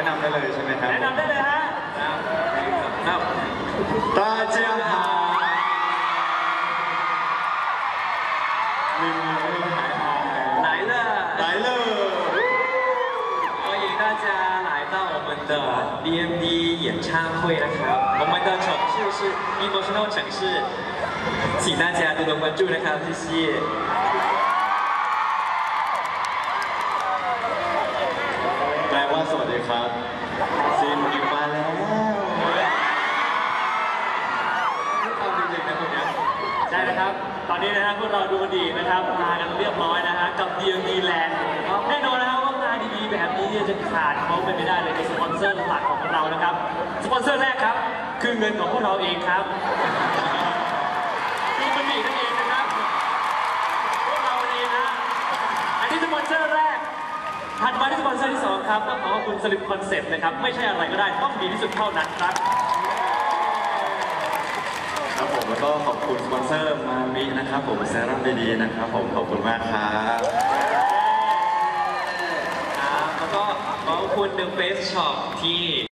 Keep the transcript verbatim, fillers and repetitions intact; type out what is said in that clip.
นะนำได้เลยใช่ไหมครับแนะนำได้เลยฮะครับ大家好你们来了来了欢迎大家来到我们的 D M D 演唱会นะครับ我们的城市是 Emotional 城市请大家多多关注นะครับ谢谢แปลว่าสวัสดีครับซีนอยู่มาแล้วเอาจริงๆนะคุณเนี่ยใช่นะครับตอนนี้นะฮะพวกเราดูดีนะครับมากันเรียบร้อยนะฮะกับ ดี เอ็ม ดี Land แน่นอนนะครับว่างานดีๆแบบนี้จะขาดเขาไปไม่ได้เลยในสปอนเซอร์หลักของเรานะครับสปอนเซอร์แรกครับคือเงินของพวกเราเองครับคือมันมีนั่นเองนะครับพวกเราเองนะอันนี้สปอนเซอร์แรกถัดมาที่สปอนเซอร์ที่สองครับต้องขอขอบคุณสลิปคอนเซ็ปต์นะครับไม่ใช่อะไรก็ได้ต้องดีที่สุดเท่านั้นครับครับผมแล้วก็ขอบคุณสปอนเซอร์มามินะครับผมเซรั่มดีๆนะครับผมขอบคุณมากครับครับแล้วก็ขอบคุณ The Face Shop ที่